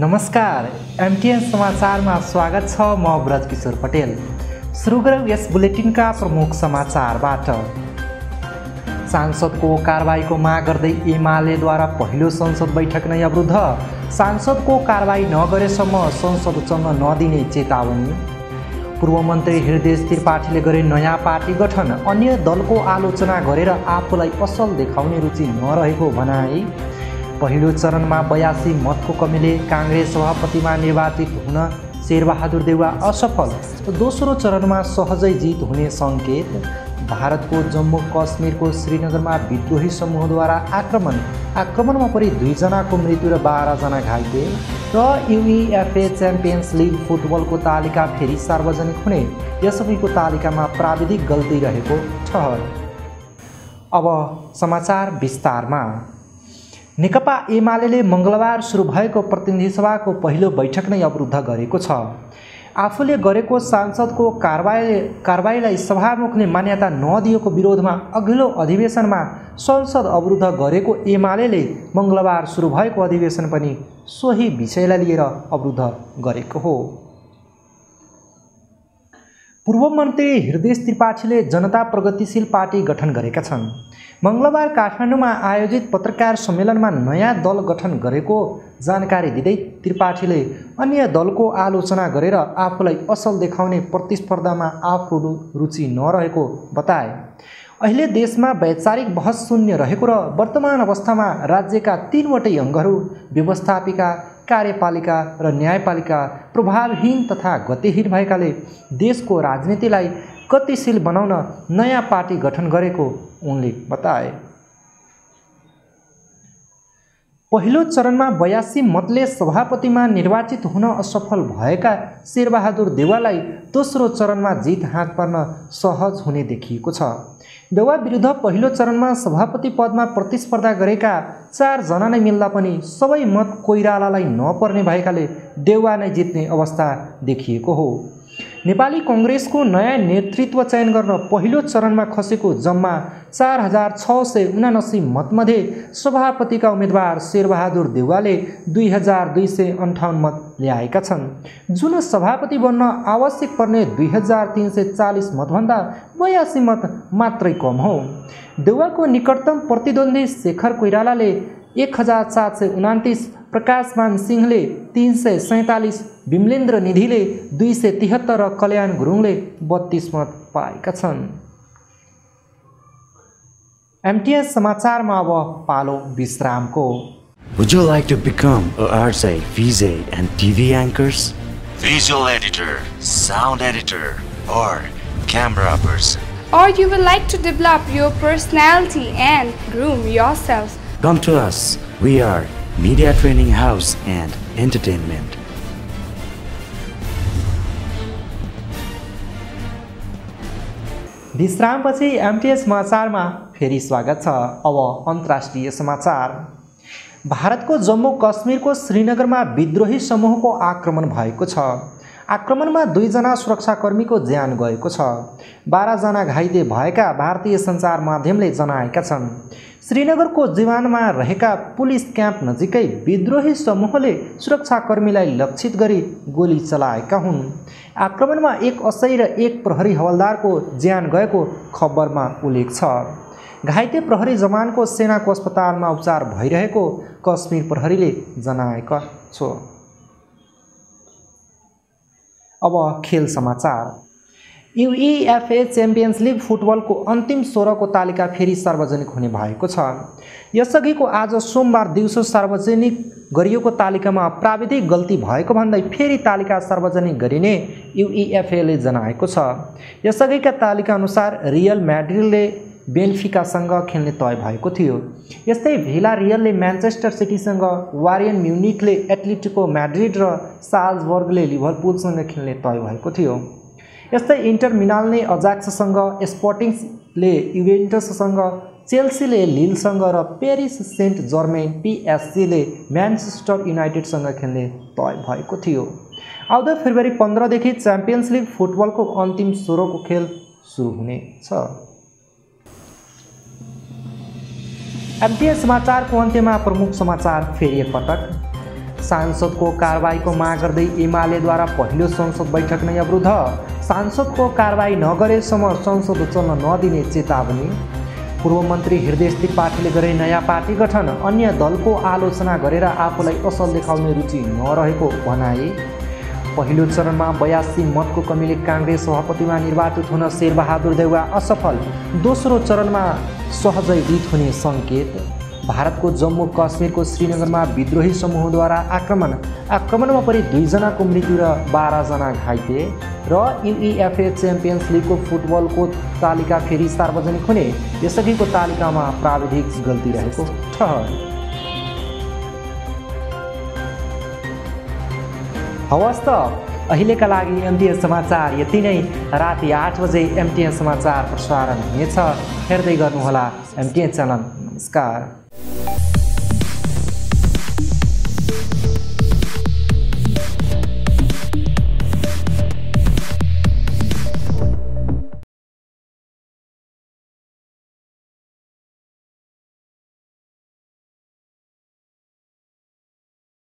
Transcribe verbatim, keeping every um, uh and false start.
नमस्कार, एमटीएन समाचारमा स्वागत छ। म ब्रज किशोर पटेल। सुरु गरौँ यस बुलेटिनका प्रमुख समाचारबाट। सांसदको कारबाहीको माग गर्दै एमालेद्वारा पहिलो संसद बैठक नै अवरुद्ध। सांसदको कारबाही नगरेसम्म संसदसँग नदिने चेतावनी। पूर्व मन्त्री हृदय त्रिपाठीले गरे नयाँ पार्टी गठन, अन्य दलको आलोचना गरेर आफूलाई असल देखाउने रुचि नरहेको भनाई। पहिलो चरणमा बयासी मतको कमीले काङ्ग्रेस सभापतिमा निर्वाचित हुन शेरबहादुर देउवा असफल, दोस्रो चरणमा सहजै जित हुने सङ्केत। भारतको जम्मू कश्मीरको श्रीनगरमा विद्रोही समूहद्वारा आक्रमण आक्रमणमा परि दुईजनाको मृत्यु र बाह्रजना घाइते। र युइएफए च्याम्पियन्स लिग फुटबलको तालिका फेरि सार्वजनिक हुने, यसअघिको तालिकामा प्राविधिक गल्ती रहेको ठहर। अब समाचार विस्तारमा। नेकपा एमाले मङ्गलबार सुरु भएको प्रतिनिधि सभाको पहिलो बैठक नै अवरुद्ध गरेको छ। आफूले गरेको सांसदको कारबाही कारबाहीलाई सभामुखले मान्यता नदिएको विरोधमा अघिल्लो अधिवेशनमा संसद अवरुद्ध गरेको एमाले मङ्गलबार सुरु भएको अधिवेशन पनि सोही विषयलाई लिएर अवरुद्ध गरेको हो। पूर्व मन्त्री हृदय त्रिपाठीले जनता प्रगतिशील पार्टी गठन गरेका छन्। मङ्गलबार काठमाडौँमा आयोजित पत्रकार सम्मेलनमा नयाँ दल गठन गरेको जानकारी दिँदै त्रिपाठीले अन्य दलको आलोचना गरेर आफूलाई असल देखाउने प्रतिस्पर्धामा आफू रुचि नरहेको बताए। अहिले देशमा वैचारिक बहस शून्य रहेको र वर्तमान अवस्थामा राज्यका तीनवटै अङ्गहरू व्यवस्थापिका, कार्यपालिका र न्यायपालिका प्रभावहीन तथा गतिहीन भएकाले देशको राजनीतिलाई गतिशील बनाउन नयाँ पार्टी गठन गरेको उनले बताए। पहिलो चरणमा बयासी मतले सभापतिमा निर्वाचित हुन असफल भएका शेरबहादुर देउवालाई दोस्रो चरणमा जित हात पार्न सहज हुने देखिएको छ। देउवा विरुद्ध पहिलो चरणमा सभापति पदमा प्रतिस्पर्धा गरेका चारजना नै मिल्दा पनि सबै मत कोइरालालाई नपर्ने भएकाले देउवा नै जित्ने अवस्था देखिएको हो। नेपाली कङ्ग्रेसको नयाँ नेतृत्व चयन गर्न पहिलो चरणमा खसेको जम्मा चार हजार छ सय उनासी मतमध्ये सभापतिका उम्मेदवार शेरबहादुर देउवाले दुई हजार दुई सय अन्ठाउन्न मत ल्याएका छन्, जुन सभापति बन्न आवश्यक पर्ने दुई हजार तीन सय चालिस मतभन्दा बयासी मत मात्रै कम हो। देउवाको निकटतम प्रतिद्वन्दी शेखर कोइरालाले एक हजार सात सय उनातिस, प्रकाशमान सिंहले तीन सय सैँतालिस, विमलेन्द्र निधिले दुई सय तिहत्तर र कल्याण गुरुङले बत्तीस मत पाएका छन्। एमटीएस समाचारमा अब पालो विश्रामको। Would you like to become a R C I, V J and T V anchors? Visual editor, sound editor or camera person? Or you would like to develop your personality and groom yourself? Come to us. We are Media Training House and Entertainment. विश्रामपछि MTS समाचारमा फेरि स्वागत छ। अब अन्तर्राष्ट्रिय समाचार। भारतको जम्मू कश्मीरको श्रीनगरमा विद्रोही समूहको आक्रमण भएको छ। आक्रमणमा दुईजना सुरक्षाकर्मीको ज्यान गएको छ। बाह्रजना घाइते भएका भारतीय सञ्चार माध्यमले जनाएका छन्। श्रीनगरको जीवानमा रहेका पुलिस क्याम्प नजिकै विद्रोही समूहले सुरक्षाकर्मीलाई लक्षित गरी गोली चलाएका हुन्। आक्रमणमा एक असै र एक प्रहरी हवलदारको ज्यान गएको खबरमा उल्लेख छ। घाइते प्रहरी जवानको सेनाको अस्पतालमा उपचार भइरहेको कश्मीर प्रहरीले जनाएको छ। अब खेल समाचार। युइएफए च्याम्पियन्स लिग फुटबलको अन्तिम सोह्रको तालिका फेरि सार्वजनिक हुने भएको छ। यसअघिको आज सोमबार दिउँसो सार्वजनिक गरिएको तालिकामा प्राविधिक गल्ती भएको भन्दै फेरि तालिका सार्वजनिक गरिने युइएफएले जनाएको छ। यसअघिका तालिका अनुसार रियल म्याड्रिडले बेन्फिकासँग खेल्ने तय भएको थियो। यस्तै भिला रियलले म्यान्चेस्टर सिटीसँग, वारियन म्युनिकले एथलेटिको म्याड्रिड र साल्जबर्गले लिभरपुलसँग खेल्ने तय भएको थियो। यस्तै इन्टर मिलानले अजाक्ससँग, स्पोर्टिङले युभेन्टससँग, चेल्सीले लिलसँग र पेरिस सेन्ट जर्मेन पिएसजीले म्यान्चेस्टर युनाइटेडसँग खेल्ने तय भएको थियो। आउँदो फेब्रुअरी पन्ध्रदेखि च्याम्पियन्स लिग फुटबलको अन्तिम सोह्रको खेल सुरु हुनेछ। एमटीएस समाचारको अन्त्यमा प्रमुख समाचार फेरि एकपटक। सांसदको कारबाहीको माग गर्दै एमालेद्वारा पहिलो संसद बैठक नै अवरुद्ध, सांसदको कारबाही नगरेसम्म संसद चल्न नदिने चेतावनी। पूर्व मन्त्री हृदय त्रिपाठीले गरे नयाँ पार्टी गठन, अन्य दलको आलोचना गरेर आफूलाई असल देखाउने रुचि नरहेको भनाए। पहिलो चरणमा बयासी मतको कमीले काङ्ग्रेस सभापतिमा निर्वाचित हुन शेरबहादुर देउवा असफल, दोस्रो चरणमा सहजै जित हुने सङ्केत। भारतको जम्मू कश्मीरको श्रीनगरमा विद्रोही समूहद्वारा आक्रमण आक्रमणमा परि दुईजनाको मृत्यु र बाह्रजना घाइते। र युइएफए च्याम्पियन्स लिगको फुटबलको तालिका फेरि सार्वजनिक हुने, यसअघिको तालिकामा प्राविधिक गल्ती रहेको ठहर। हवस् त अहिलेका लागि एमटिएन समाचार यति नै। राति आठ बजे एमटिएन समाचार प्रसारण हुनेछ। हेर्दै गर्नुहोला एमटिएन च्यानल। नमस्कार।